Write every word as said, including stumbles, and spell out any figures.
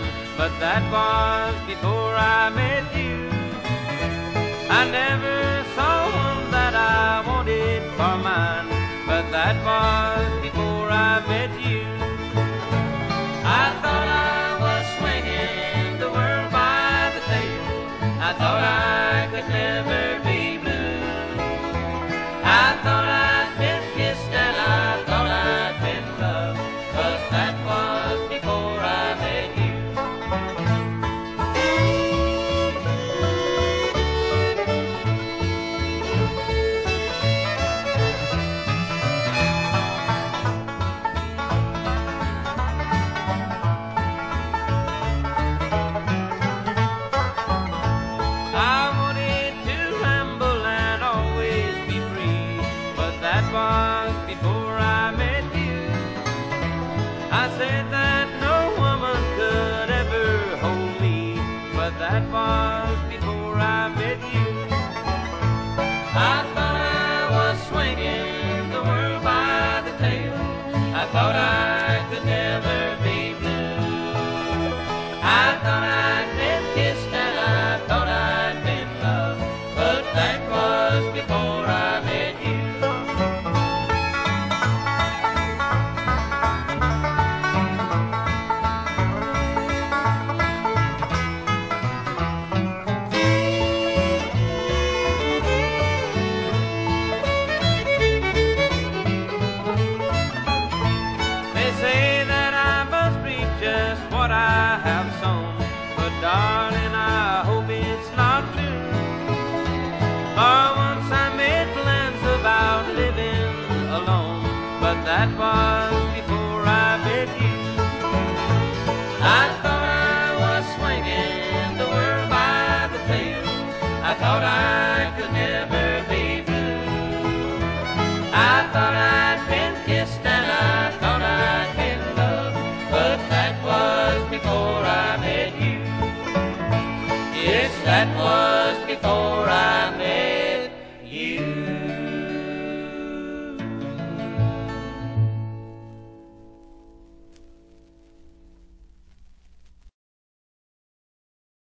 but that was before I met you. I never saw one that I wanted for mine, but that was before I met you. I thought I was swinging the world by the tail. I thought I could never be blue. I thought I'd been kissed and I thought I'd been loved, but that was before I met you. I wanted to ramble and always be free, but that was before I met you. I said that no woman could ever hold me, but that was before I met you. I thought I was swinging the world by the tail. I thought I could never be blue. I thought I'd been kissed and I thought I'd been loved, but that was before I met you. They say that I must reap just what I have sown, but darling, I hope it's not true. For once I made plans about living alone, but that was before I met you. I thought I was swinging the world by the tail. I thought I could never be blue. I thought I